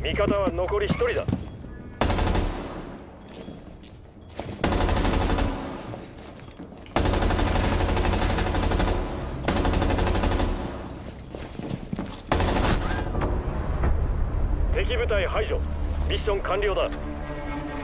味方は残り1人だ。敵部隊排除。ミッション完了だ。